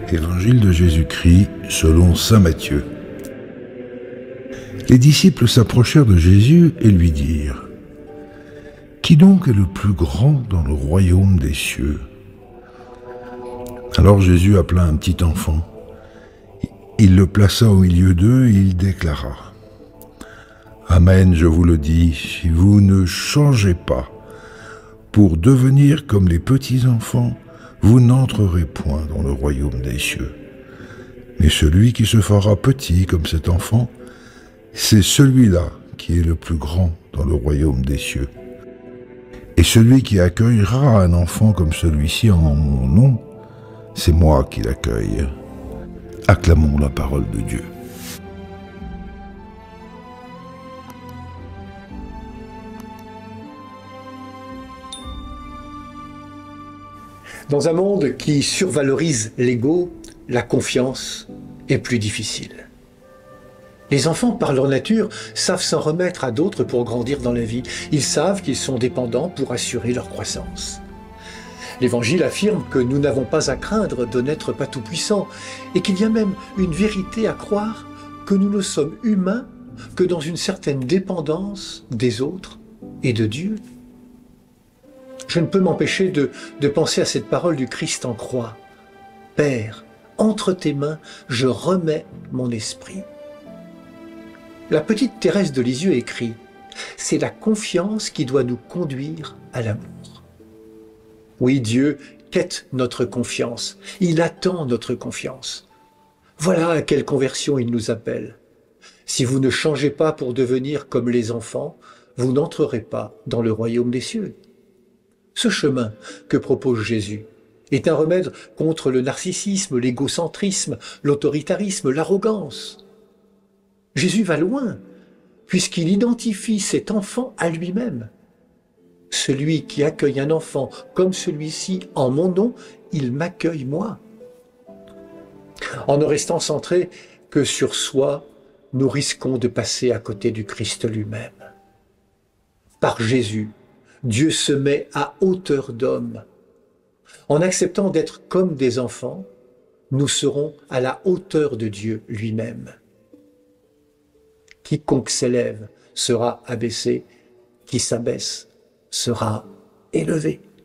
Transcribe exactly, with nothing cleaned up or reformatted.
Évangile de Jésus-Christ selon saint Matthieu. Les disciples s'approchèrent de Jésus et lui dirent : « Qui donc est le plus grand dans le royaume des cieux ?» Alors Jésus appela un petit enfant. Il le plaça au milieu d'eux et il déclara : « Amen, je vous le dis, si vous ne changez pas pour devenir comme les petits enfants, vous n'entrerez point dans le royaume des cieux. Mais celui qui se fera petit comme cet enfant, c'est celui-là qui est le plus grand dans le royaume des cieux. Et celui qui accueillera un enfant comme celui-ci en mon nom, c'est moi qui l'accueille. » Acclamons la parole de Dieu. Dans un monde qui survalorise l'ego, la confiance est plus difficile. Les enfants, par leur nature, savent s'en remettre à d'autres pour grandir dans la vie. Ils savent qu'ils sont dépendants pour assurer leur croissance. L'Évangile affirme que nous n'avons pas à craindre de n'être pas tout-puissants et qu'il y a même une vérité à croire que nous ne sommes humains que dans une certaine dépendance des autres et de Dieu. Je ne peux m'empêcher de, de penser à cette parole du Christ en croix. « Père, entre tes mains, je remets mon esprit. » La petite Thérèse de Lisieux écrit « C'est la confiance qui doit nous conduire à l'amour. » Oui, Dieu quête notre confiance. Il attend notre confiance. Voilà à quelle conversion il nous appelle. Si vous ne changez pas pour devenir comme les enfants, vous n'entrerez pas dans le royaume des cieux. Ce chemin que propose Jésus est un remède contre le narcissisme, l'égocentrisme, l'autoritarisme, l'arrogance. Jésus va loin, puisqu'il identifie cet enfant à lui-même. Celui qui accueille un enfant comme celui-ci en mon nom, il m'accueille moi. En ne restant centré que sur soi, nous risquons de passer à côté du Christ lui-même. Par Jésus, Dieu se met à hauteur d'homme. En acceptant d'être comme des enfants, nous serons à la hauteur de Dieu lui-même. Quiconque s'élève sera abaissé, qui s'abaisse sera élevé.